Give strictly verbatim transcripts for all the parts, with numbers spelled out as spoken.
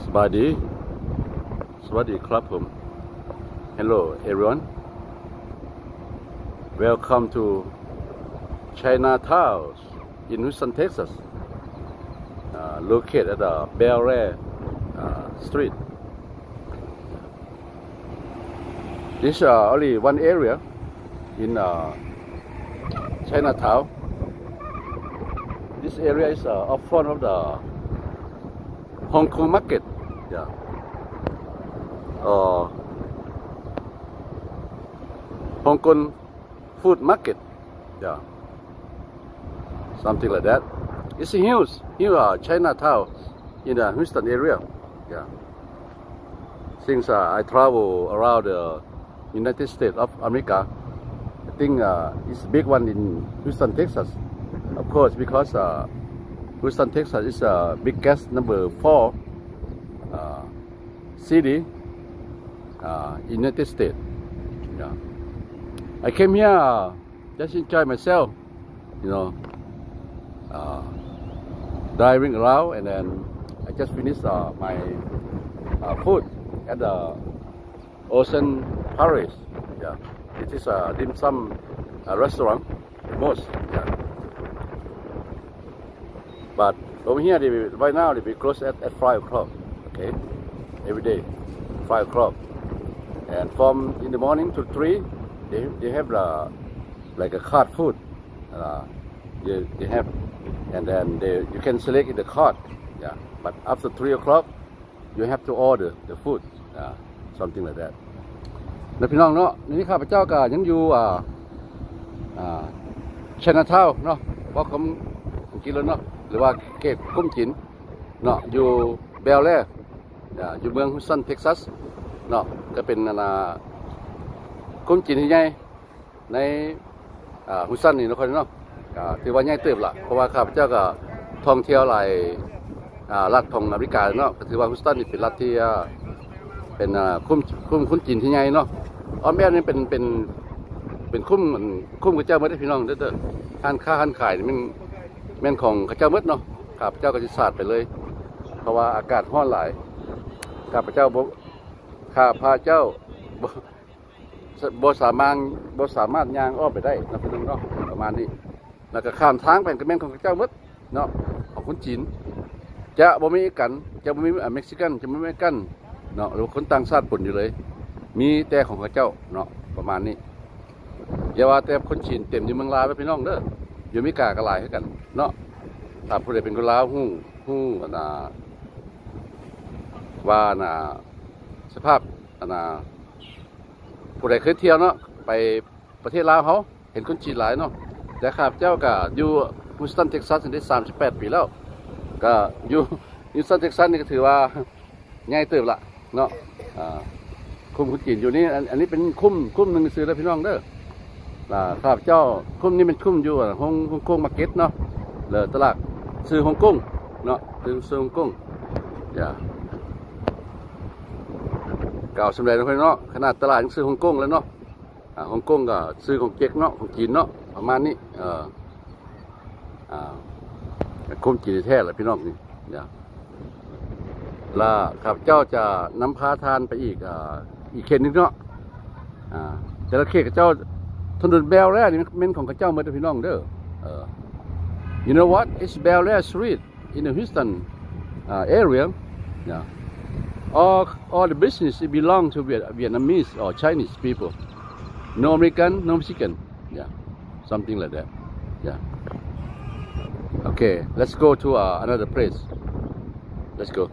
สวัสดีสวัสดีครับผม Hello everyone Welcome to Chinatown in Houston, Texas uh, located at the Bel Air uh, Street. This is uh, only one area in uh, Chinatown. This area is uh, up front of the Hong Kong market, yeah. Uh, Hong Kong food market, yeah. Something like that. It's huge, huge uh, Chinatown in the Houston area, yeah. Since uh, I travel around the United States of America, I think uh, it's a big one in Houston, Texas. Of course, because uh, Houston, Texas is the uh, biggest number four uh, city uh, in United States. Yeah. I came here uh, just enjoy myself, you know, uh, driving around, and then I just finished uh, my uh, food at the Ocean Paris. Yeah, it is a dim sum uh, restaurant, most. Yeah. But over here, they, right now, they be closed at, at five o'clock, okay, every day, five o'clock. And from in the morning to three, they, they have the, like a cart food, uh, they, they have, and then they, you can select in the cart, yeah. But after three o'clock, you have to order the food, uh, something like that. นะพี่น้องเนาะนี่ข้าพเจ้าก็ยังอยู่อ่าอ่าไชน่าทาวน์เนาะเพราะผมกินแล้วเนาะหรือว่าเขตคุ้มจินเนาะอยู่เบลแลอยู่เมืองฮุสตันเท็กซัสเนาะก็เป็นนาคุ้มจินที่ใหญ่ในฮุสตันนี่นะคนเนาะถือว่าใหญ่เติบละเพราะว่าข้าพเจ้าก็ท่องเที่ยวหลายรัฐของอเมริกาเนาะก็ถือว่าฮุสตันนี่เป็นรัฐที่เป็นคุ้มคุ้มคุ้มจินที่ใหญ่เนาะอ้อมแม่นี่เป็นเป็นเป็นคุ้มคุ้มกับเจ้าเมื่อได้พี่น้องเด้อห้านค้าห้านขายนี่มันแม่นของข้าเจ้ามืดเนาะข้าพเจ้าก็จะสาดไปเลยเพราะว่าอากาศร้อนหลายข้าพเจ้าบ่ข้าพาเจ้าบ่สามารถบ่สามารถย่างอ้อมไปได้นะพี่น้องเนาะประมาณนี้แล้วก็ข้ามทางไปก็แม่นของข้าเจ้ามืดเนาะของคนจีนจะบ่มีกันจะบ่มีเม็กซิกันจะบ่มีกันเนาะหรือคนต่างชาติปนอยู่เลยมีแต่ของข้าเจ้าเนาะประมาณนี้อย่าว่าแต่คนจีนเต็มอยู่เมืองลาวไปพี่น้องเด้ออยู่มิกากระลายให้กันเนาะถ้าผู้ใดเป็นคนลาวฮู้ฮู้น่ะว่าน่ะสภาพน่ะผู้ใดเคยเที่ยวเนาะไปประเทศลาวเขาเห็นคนจีนหลายเนาะแต่ข้าพเจ้าก็อยู่ฮิวสตันเท็กซัสได้สามสิบแปดปีแล้วก็อยู่ฮิวสตันเท็กซัสนี่ก็ถือว่าใหญ่เติบละเนาะคุ้มคนจีนอยู่นี่อันนี้เป็นคุ้มคุ้มหนึ่งซื้อแล้วพี่น้องเด้อข้าพเจ้าคุ้มนี่เป็นคุ้มอยู่ฮ่องฮ่องกงมาร์เก็ตเนาะเลยตลาดซื้อฮ่องกงเนาะซื้อซื้อฮ่องกงอย่าเก่าสำเร็จแล้วเนาะขนาดตลาดยังซื้อฮ่องกงแล้วเนาะฮ่องกงก็ซื้อของเจ๊กเนาะของจีนเนาะประมาณนี้เอออ่าคุ้มจีนแท้เลยพี่น้องนี่อย่าแล้วข้าพเจ้าจะนำพาทานไปอีกอ่าอีกเขตนึงเนาะอ่าแต่ละเขตกับเจ้าถนนเบลแลนี่เป็นของข้าเจ้าเมื่อพี่น้องเด้อเออ you know what it's Bel Air Street in the Houston uh, area yeah all all the business it belong to Vietnamese or Chinese people no American no Mexican yeah something like that yeah okay let's go to uh, another place let's go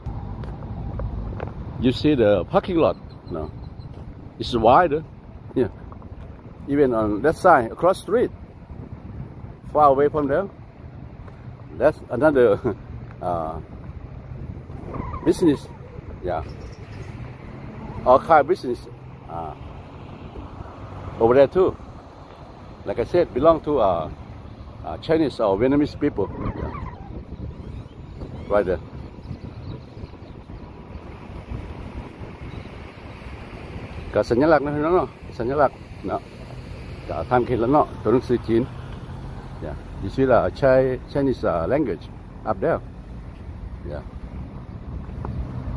you see the parking lot no it's wide yeah even on that side across the street far away from there that's another uh, business yeah all kind of business uh, over there too like I said belong to uh, uh, Chinese or Vietnamese people yeah. right thereก็สัญลักษณ์นะพี่น้องเนาะสัญลักษณ์เนาะก็ทำเขียนแล้วเนาะตัวหนังสือจีน yeah you see the Chinese uh, language up there yeah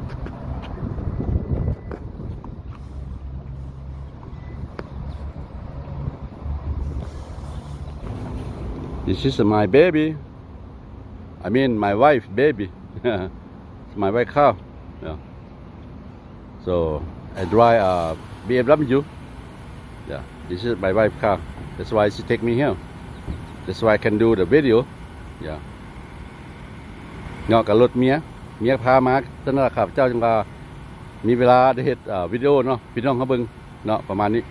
This is my baby. I mean my wife baby. My wife cow. Yeah. So I drive a B M W. Yeah. This is my wife car. That's why she take me here. That's why I can do the video. Yeah. เงาะกับรถเมียเมียพามาตอนนั้นครับเจ้าจังว่ามีเวลาได้เฮ็ดวิดีโอเนาะพี่น้องเขาเบิ่งเนาะประมาณนี้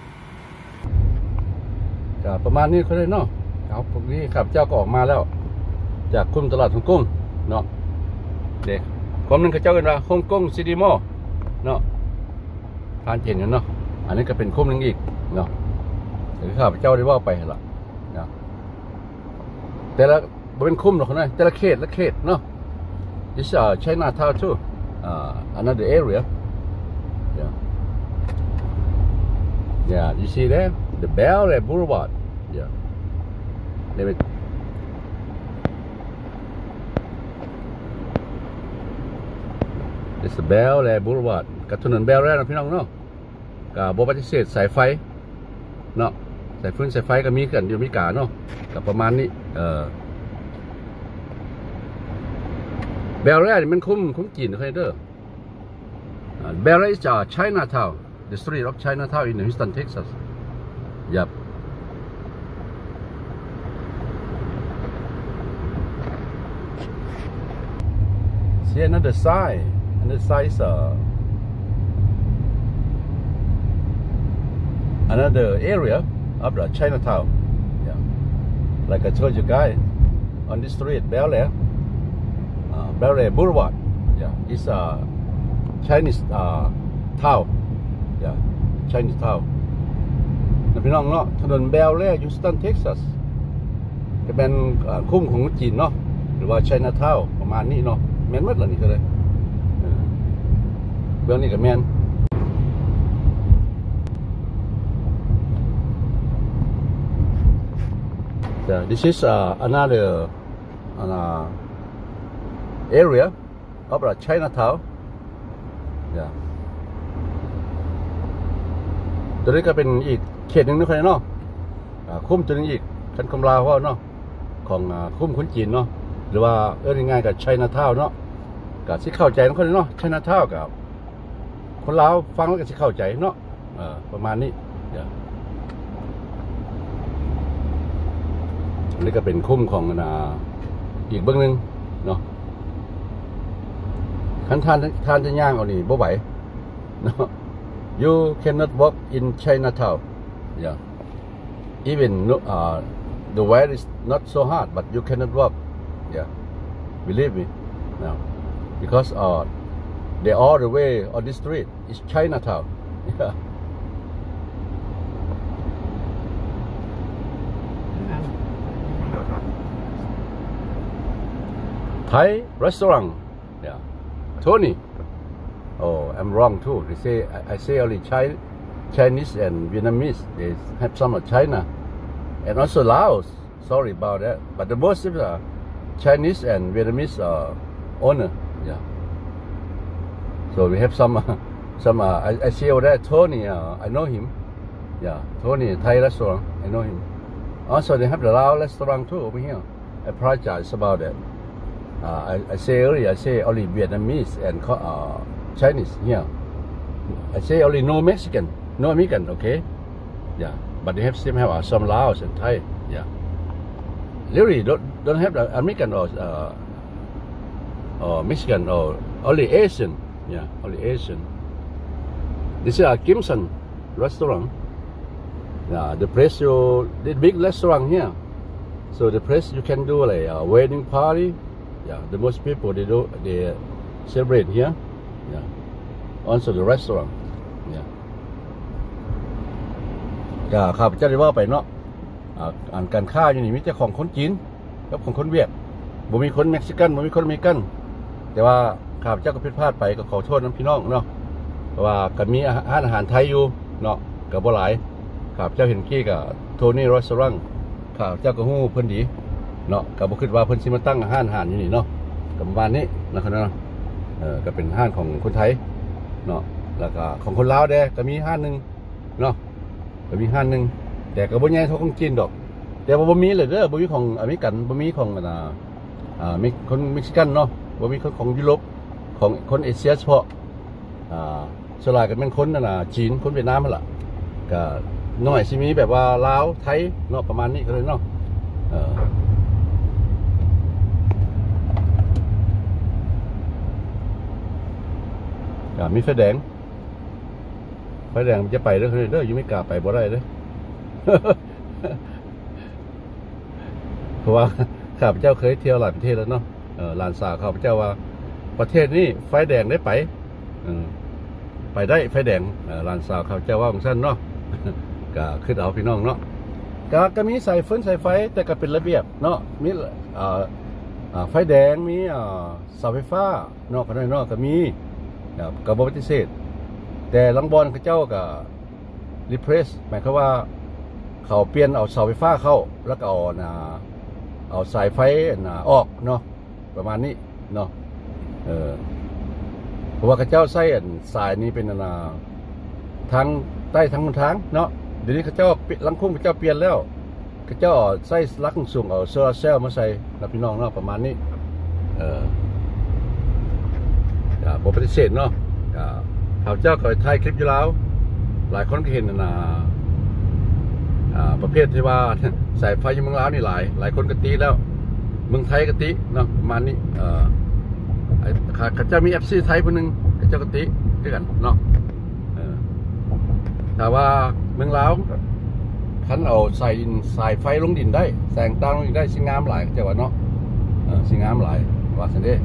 ก็ประมาณนี้เขาเลยเนาะเอาพวกนี้ครับเจ้าก็ออกมาแล้วจากคุมตลาดฮ่องกงเนาะเด็กความนึงเขาเจ้ากันว่าฮ่องกงซิตี้มอลล์เนาะทานเห็นกันเนาะอันนี้ก็เป็นคุมนึงอีกเนาะเดี๋ยวข้าพเจ้าได้ว่าไปละเนาะแต่ละเป็นคุมหรอกนะแต่ละเขตละเขตเนาะ This uh, Chinatown too, uh, another area. Yeah, yeah. You see there, the Bel Air Boulevard. Yeah. Let me. It's the Bel Air Boulevard. กับถนน Bel Air นะพี่น้องเนาะกับบปฏิเสธสายไฟเนาะสายฟื้นสายไฟก็มีกันอยู่มีกาเนาะกับประมาณนี้เออเบลเล่มันคุ้มคุ้มจีนใครเด้อเบลเล่จาก Chinatown the street of Chinatown in Houston Texas Yep See another side another side is uh, another area of the Chinatown Yeah Like I told you guys on this street Bel Air Bel Air Boulevard, yeah, it's a Chinese uh, town, yeah, Chinese town. พี่น้องเนาะถนน Bel Air Houston Texas จะเป็นคุ้มของจีนเนาะหรือว่า Chinatown ประมาณนี้เนาะแมนมัดละนี่ก็เลยเบื้องนี้กับแมน Yeah, this is uh, another uh, area of the Chinatown. Yeah. ตัวนี้ก็เป็นอีกเขตหนึ่งนะคนเนาะคุ้มตัวนึงอีกคันคำลาวว่าเนาะของคุ้มคนจีนเนาะหรือว่าเออง่ายๆกับ Chinatown เนาะกับที่เข้าใจทุกคนเนาะ Chinatown กับคนลาวฟังแล้วก็ที่เข้าใจเนาะประมาณนี้อันนี้ก็เป็นคุ้มของอีกเบื้องหนึ่งเนาะท่านท่านท่านจะย่างเอานี่บ่ไหวเนาะ You cannot walk in Chinatown yeah even uh, the weather is not so hot but you cannot walk yeah believe me now because uh, they all the way on this street is Chinatown yeah Thai restaurant yeah Tony oh I'm wrong too they say I, I say only China, Chinese and Vietnamese they have some of China and also Laos sorry about that but the most of the Chinese and Vietnamese uh, owner yeah so we have some uh, some uh, I, I see over there Tony uh, I know him yeah Tony Thai restaurant I know him also they have the Lao restaurant too over here I apologize about that Uh, I, I say earlier, I say only Vietnamese and uh, Chinese here. I say only no Mexican, no American, okay? Yeah, but they have still have uh, some Laos and Thai. Yeah, really don't don't have the American or uh, or Mexican or only Asian. Yeah, only Asian. This is a Kimson restaurant. Yeah, the place you the big restaurant here. So the place you can do like a wedding party. Yeah, the most people they do they celebrate here. Yeah, also the restaurant. Yeah. ก็ข้าพเจ้าได้ว่าไปเนาะอ่านการค้าอยู่นี่มีแต่ของคนจีนกับของคนเวียดบ่มีคนเม็กซิกันบ่มีคนอเมริกันแต่ว่าข้าพเจ้าก็ผิดพลาดไปก็ขอโทษน้ำพี่น้องเนาะเพราะว่าก็มีอาหารอาหารไทยอยู่เนาะก็บ่หลายข้าพเจ้าเห็นกี้กับโทนี่รีสอร์ทข้าพเจ้าก็ฮู้เพิ่นดีเนาะก็บ่คิดว่าเพิ่นสิมาตั้งอาหารอาหารอยู่นี่เนาะก็ประมาณนี้นะครับเนาะเออก็เป็นอาหารของคนไทยเนาะแล้วก็ของคนลาวแดก็มีอาหารนึงเนาะก็มีอาหารนึงแต่ก็บ่ใหญ่เท่าของจีนดอกแต่ว่าบ่มีเลยเด้อบ่มีของอเมริกันบ่มีของอ่าอ่าคนเม็กซิกันเนาะบ่มีคนของยุโรปของคนเอเชียเฉพาะอ่าส่วนหลายก็เป็นคนนั่นน่ะจีนคนเวียดนามนั่นล่ะก็น้อยสิมีแบบว่าลาวไทยเนาะประมาณนี้ก็เลยเนาะเออก็มีไฟแดงไฟแดงมันจะไปเด้อเด้ออยู่ไม่กล้าไปบ่ได้เด้อ เพราะว่าข้าพเจ้าเคยเที่ยวหลายประเทศแล้วเนาะหลานสาวข้าพเจ้าว่าประเทศนี้ไฟแดงได้ไปไปได้ไฟแดงหลานสาวข้าพเจ้าว่าของสั้นเนาะก็ขึ้นเอาพี่น้องเนาะก็ก็มีสายฟืนสายไฟแต่ก็เป็นระเบียบเนาะมีไฟแดงมีเสาไฟฟ้าเนาะก็ได้เนาะก็มีกับบปฏิเสธแต่ลังบอลข้าเจ้าก็รีเพรสหมายความว่าเขาเปลี่ยนเอาเสาไฟฟ้าเข้าแล้วก็เอาเอาสายไฟออกเนาะประมาณนี้เนาะเออเพราะว่าข้าเจ้าใส่สายนี้เป็นนาทางใต้ทางบนทางเนาะเดี๋ยวนี้ข้าเจ้าลังคุ้มข้าเจ้าเปลี่ยนแล้วข้าเจ้าใส่ลักสูงเอาโซลาร์เซลล์มาใส่นะพี่น้องเนาะประมาณนี้เออบอกปฏิเสธเนาะข้าเจ้าก็ถ่ายคลิปอยู่แล้วหลายคนก็เห็นนะประเภทที่ว่าสายไฟอยู่เมืองลาวนี่หลายหลายคนก็ตีแล้วเมืองไทยก็ตีเนาะประมาณนี้ข้าเจ้ามีเอฟซีไทยคนหนึ่งข้าเจ้าก็ตีด้วยกันเนาะแต่ว่าเมืองลาวท่านเอาใส่สายไฟลงดินได้แสงตาลงดินได้สิ่งงามหลายจังหวะเนาะสิ่งงามหลายว่าสันเด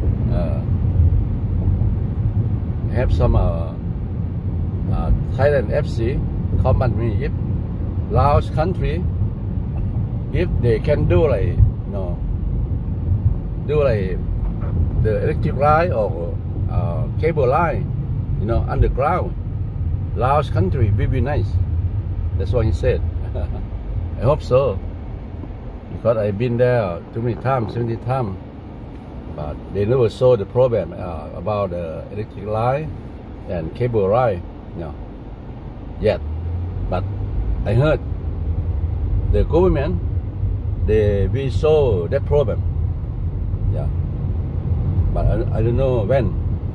have some uh, uh, Thailand เอฟ ซี comment me if Laos country if they can do like you know do like the electric line or uh, cable line you know underground Laos country will be nice that's what he said I hope so because I've been there too many times seventy times but they never saw the problem uh, about the electric line and cable line, you know, yet. But I heard the government they will solve that problem. Yeah, but I, I don't know when.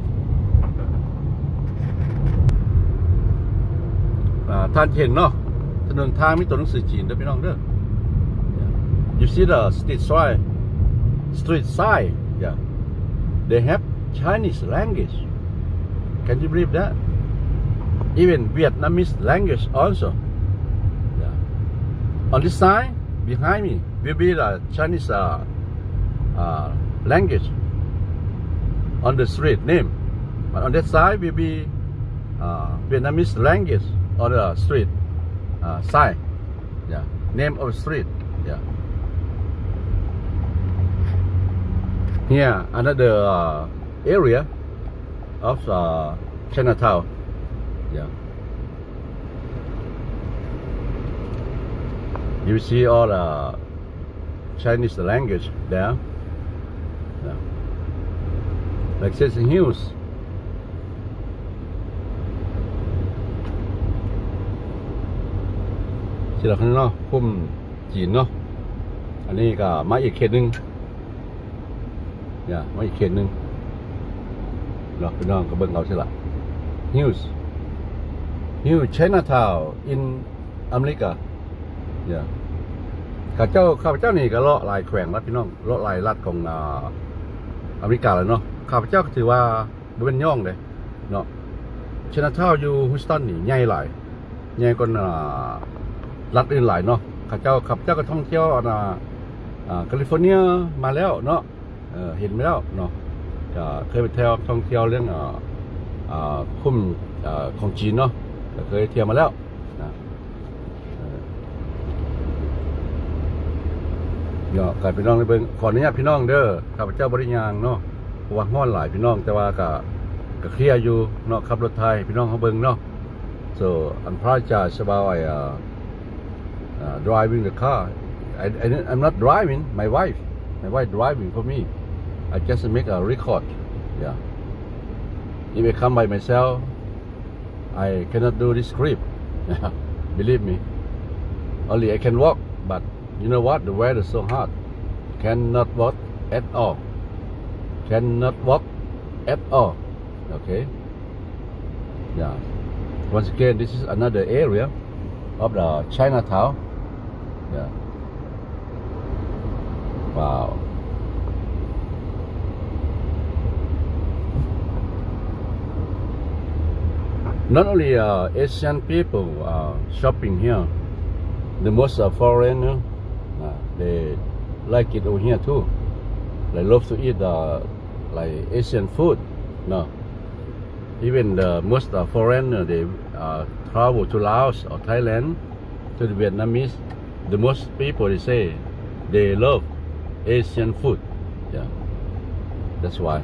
ท่านเห็นเนาะถนนทางมีตัวหนังสือจีนเด้อพี่น้องเด้อ You see the street sign, street sign. Yeah, they have Chinese language. Can you believe that? Even Vietnamese language also. Yeah. On this side, behind me, will be the Chinese uh, uh, language on the street name. But on that side will be uh, Vietnamese language on the street uh, sign. Yeah, name of the street. Yeah. Here, another uh, area of uh, Chinatown. Yeah. You see all the Chinese language there. Yeah. Like Sesame Hills. ที่เราข้างนอกพุ่มจีนเนาะอันนี้ก็มาอีกเขตหนึ่งเนี่ยมาอีกเขตหนึ่งเนาะพี่น้องก็เบิ่งเอาใช่ละ News New Chinatown in อเมริกาเนี่ยข้าเจ้าข้าพเจ้านี่ก็เลาะลายแขวงรัฐพี่น้องเลาะลายรัฐของอ่าอเมริกาเลยเนาะข้าพเจ้าก็ถือว่าเป็นย่องเลยเนาะ Chinatown อยู่ฮิวสตันนี่ใหญ่หลายใหญ่กว่ารัฐอื่นหลายเนาะข้าเจ้าข้าพเจ้าก็ท่องเที่ยวอ่าแคลิฟอร์เนียมาแล้วเนาะเออเห็นมาแล้วเนาะก็เคยไปเที่ยวท่องเที่ยวเรื่องอ่าคุ้มของจีนเนาะก็เคยเที่ยวมาแล้วนะเนาะการพี่น้องในเบิ้งขออนุญาตพี่น้องเด้อข้าพเจ้าบริญางเนาะเพราะว่าห้อนหลายพี่น้องแต่ว่าก็ก็เคลียร์อยู่เนาะขับรถไทยพี่น้องเขาเบิ้งเนาะ so I'm apologize about I uh, uh, driving the car I, I I'm not driving my wife my wife driving for me I just make a record yeah if I come by myself I cannot do this script believe me only I can walk but you know what? The weather is so hot. Cannot walk at all. Cannot walk at all. Okay. Yeah. Once again, this is another area of the Chinatown. Yeah. Wow. Not only uh, Asian people uh, shopping here, the most uh, foreigner, uh, they like it over here too. They love to eat uh, like Asian food. No, even the most uh, foreigner they uh, travel to Laos or Thailand, to the Vietnamese. The most people they say they love Asian food. Yeah, that's why.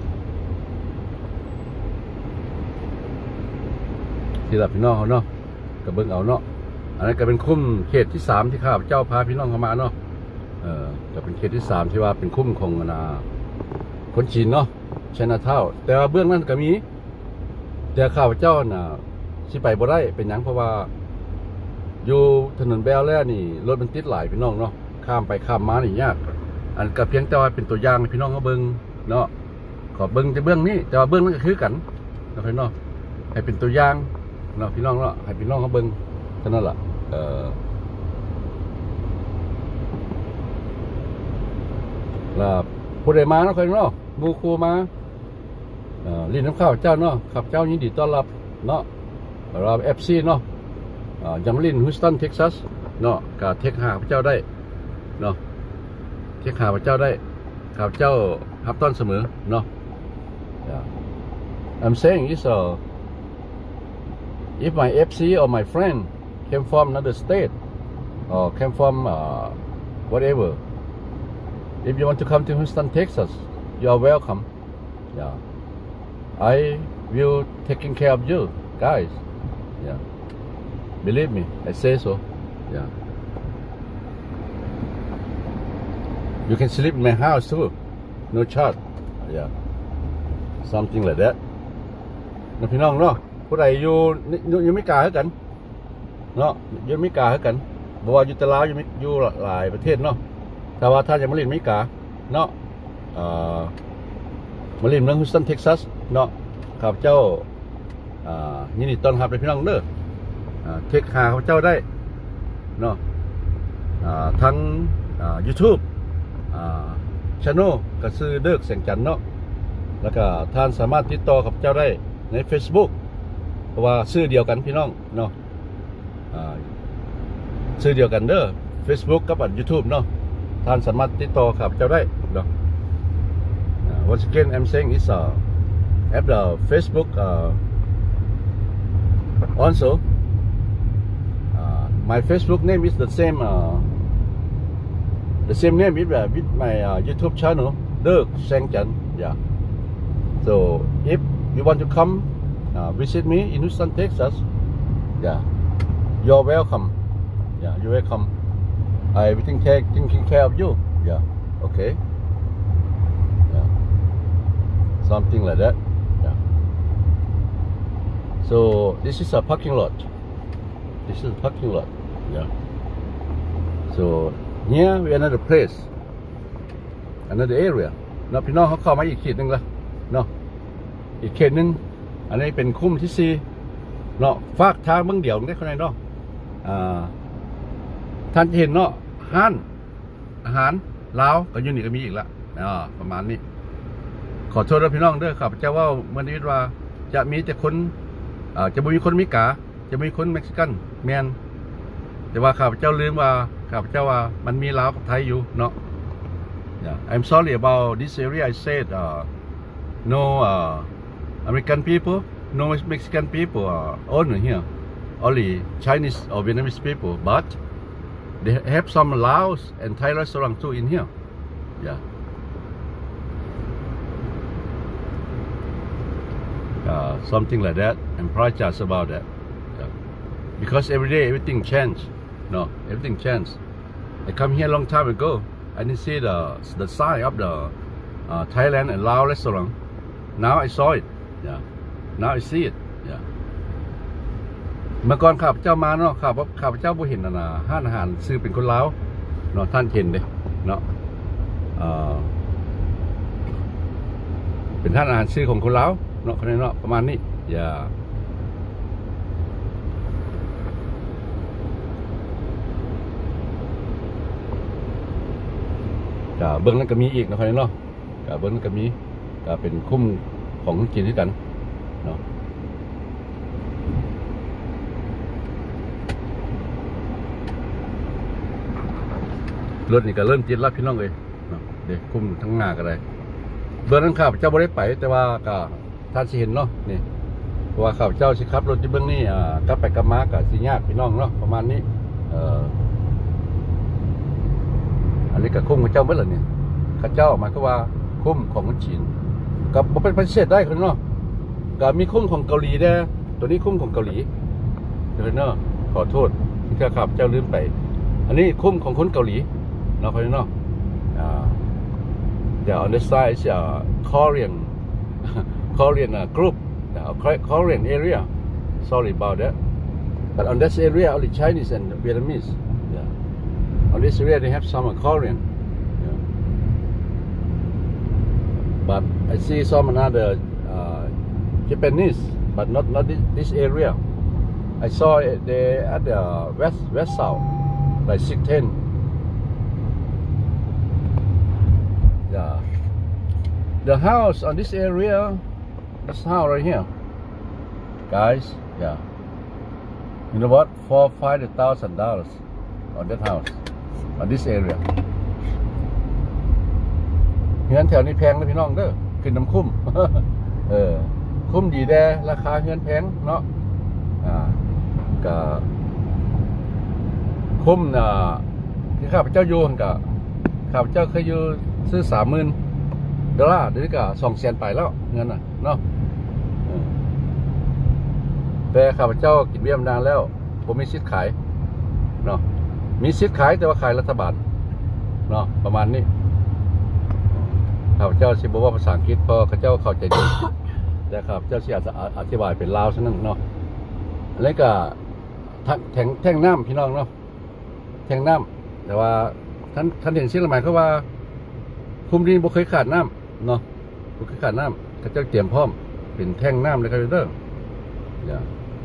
ที่รับพี่น้องเขาเนาะกับเบิ้งเอาเนาะอันนั้นก็เป็นคุ้มเขตที่สามที่ข้าพเจ้าพาพี่น้องเข้ามาเนาะเออก็เป็นเขตที่สามที่ว่าเป็นคุ้มของนาคนจีนเนาะไชน่าทาวน์แต่ว่าเบื้องนั้นก็มีแต่ข้าพเจ้าน่ะสิไปบ่ได้เป็นหยังเพราะว่าอยู่ถนนแบลแล้วนี่รถมันติดหลายพี่น้องเนาะข้ามไปข้ามมานี่ยากอันก็เพียงแต่ว่าเป็นตัวอย่างให้พี่น้องเขาเบิ้งเนาะขอเบิ้งแต่เบื้องนี้แต่ว่าเบื้องนั้นก็คือกันนะพี่น้องให้เป็นตัวอย่างเนาะพี่น้องเนาะให้พี่น้องเขาเบิ่งเท่านั้นแหละเอ่อแล้วผู้ใดมาเนาะใครเนาะมูคูมาเอ่อลิ้นน้ำข้าวเจ้าเนาะขับเจ้ายินดีต้อนรับเนาะเราเอฟซีเนาะอ่ายังลิ้นฮิวสตันเท็กซัสเนาะกับเทคหาพระเจ้าได้เนาะเทคหาพระเจ้าได้ข้าพเจ้าฮับต้อนเสมอเนาะ I'm saying is a if my F C or my friend came from another state or came from uh, whatever, if you want to come to Houston, Texas, you are welcome. Yeah, I will taking care of you guys. Yeah, believe me, I say so. Yeah, you can sleep in my house too, no charge. Yeah, something like that. นะพี่น้องเนาะผู้ใดอยู่อยู่ไม่กาให้กันเนาะอยู่ไม่กาให้กันบอกว่าอยู่ตะลาวอยู่อยู่หลายประเทศเนาะแต่ว่าถ้าจะมาเล่นไม่กาเนาะมาเล่นเมืองฮิวสตันเท็กซัสเนาะข้าพเจ้ายินดีต้อนรับพี่น้องเด้อเทคหาข้าพเจ้าได้เนาะทั้งยูทูบชาแนลกระซื้อเดิกแสงจันทร์เนาะแล้วก็ท่านสามารถติดต่อข้าพเจ้าได้ใน Facebook เพราะว่าชื่อเดียวกันพี่น้องเนาะชื่อเดียวกันเด้อ Facebook กับ YouTube เนาะท่านสามารถติดต่อข้าพเจ้าได้เนาะ Once again I'm saying is uh, at the Facebook uh, also uh, my Facebook name is the same uh, the same name with, uh, with my uh, YouTube channel Dirk Sang Chan. Yeah, so if you want to come uh, visit me in Houston, Texas, yeah, you're welcome. Yeah, you're welcome. I will take taking care of you. Yeah, okay. Yeah, something like that. Yeah. So this is a parking lot. This is a parking lot. Yeah. So here we another place, another area. เนาะพี่น้องเขาเข้ามาอีกเขตหนึ่งละเนาะอีกเขตหนึ่งอันนี้เป็นคุ้มที่สี่เนาะฝากทางเมืองเดี่ยวได้คนไหนเนาะท่านจะเห็นเนาะห้านอาหารลาวก็ยูนิก็มีอีกละอ่าประมาณนี้ขอโทษด้วยพี่น้องด้วยครับเจ้าว่าเมื่อนี้ว่าจะมีแต่คนอ่าจะมีคนมิกาจะมีคนเม็กซิกันแมนแต่ว่าข้าพเจ้าลืมว่าข้าพเจ้าว่ามันมีลาวกับไทยอยู่เนาะ Yeah, I'm sorry about this area. I said uh, no uh, American people, no Mexican people are owner here. Only Chinese or Vietnamese people, but they have some Laos and Thai restaurants too in here. Yeah. Uh, something like that. I'm apologize about that. Yeah. Because every day everything change. No, everything change. I come here a long time ago. I didn't see the the sign of the uh, Thailand and Lao restaurant. Now I saw it. Yeah. Now I see it. Yeah. เมื่อก่อนข้าพเจ้ามาเนาะข้าพข้าพเจ้าบ่เห็นนะห้านอาหารซื้อเป็นคนลาวเนาะท่านเห็นเลยเนาะเป็นท่านอาหารซื้อของคนลาวเนาะคนนี้เนาะประมาณนี้อย่าก็เบิ้งนั้นก็มีอีกนะคนนี้เนาะก็เบิ้งนั้นก็มีก็เป็นคุ้มของคนจีนด้วยกันเนาะรถนี่ก็เริ่มจิตรับพี่น้องเลยเด็กคุ้มทั้งงากันเลยเบอร์นั้นข้าพเจ้าไม่ได้ไปแต่ว่าก็ท่านสิเห็นเนาะนี่เพราะว่าข้าพเจ้าสิครับรถที่เบื้องนี่อ่ากลับไปกลับมากับสิญาติพี่น้องเนาะประมาณนี้เอ่ออันนี้ก็คุ้มของเจ้าเมื่อไหร่เนี่ยข้าเจ้าหมายก็ว่าคุ้มของคนจีนกับเป็นประเทศได้คนเนาะก็มีคุ้มของเกาหลีได้ตัวนี้คุ้มของเกาหลีเดี๋ยวเนาะขอโทษที่ข้าพเจ้าลืมไปอันนี้คุ้มของคนเกาหลีเนาะคนเนาะYeah, on this side is uh, Korean, Korean uh, group, uh, Korean area. Sorry about that. But on this area, only Chinese and Vietnamese. Yeah. On this area, they have some uh, Korean. Yeah. But I see some another uh, Japanese, but not not this, this area. I saw it they at the west west south, like six ten. Yeah. The house on this area, this house right here, guys. Yeah. You know what? Four five thousand dollars on that house, on this area. เงินแถวนี้แพงนะพี่น้องเด้อขึ้นน้ำคุ้ม เออคุ้มดีแด้ราคาเงินแพงเนาะอ่าก็คุ้มน่ะที่ข้าพเจ้าอยู่กับข้าพเจ้าเคยอยู่ซื้อสามหมื่นดอลลาร์เดี๋ยวนี้ก็สองแสนไปแล้วเงินน่ะเนาะแต่ข้าพเจ้ากินเบี้ยมนานแล้วผมมีสิทธิ์ขายเนาะมีสิทธิ์ขายแต่ว่าขายรัฐบาลเนาะประมาณนี้ข้าพเจ้าสิบอกว่าภาษาอังกฤษเพราะข้าพเจ้าเข้าใจดี แต่ข้าพเจ้าสิอธิบายเป็นลาวซะนั่นเนาะแล้วก็แทงแท่งน้ำพี่น้องเนาะแท่งน้ำแต่ว่าท่านท่านเห็นสิ่งหมายเขาว่าคุ้มดินบ่เคยขาดน้ำเนาะบ่เคยขาดน้ำข้าเจ้าเตรียมพร้อมเป็นแท่งน้ำเลยครับเด้ออย่า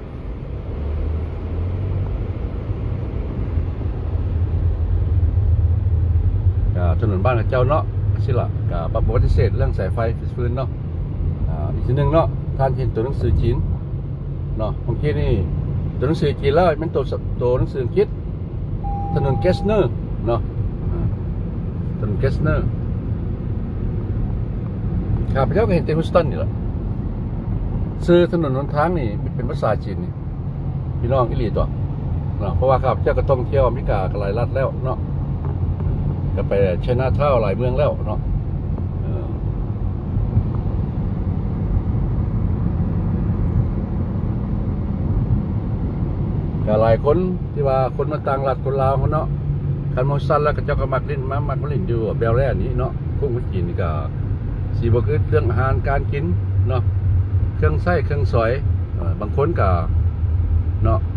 ถนนบ้านข้าเจ้าเนาะสิล่ะกับปฏิเสธเรื่องสายไฟฟื้นเนาะอีกทีหนึ่งเนาะท่านเห็นตัวหนังสือจีนเนาะบางทีนี่ตัวหนังสือจีนแล้วมันตัวตัวหนังสืออังกฤษถนนเกสเนอร์เนาะถนนเกสเนอร์ข้าพเจ้าก็เห็นเตฮุสตันนี่แหละซื้อถนนหนทางนี่เป็นภาษาจีนนี่พี่น้องอิลีตัวเนาะเพราะว่าข้าพเจ้าก็ท่องเที่ยวอเมริกาหลายรัฐแล้วเนาะก็ไปไชน่าทาวน์หลายเมืองแล้วเนาะก็หลายคนที่ว่าคนมาต่างรัฐคนลาวเขาเนาะคันมองสั้นแล้วก็เจ้าก็มักเล่นมามักเล่นอยู่เบลแร่นี้เนาะพวกคนจีนนี่ก็สีบคือเรื่องอาหารการกินเนาะเครื่องไส้เครื่องสอยบางคนก็เนาะ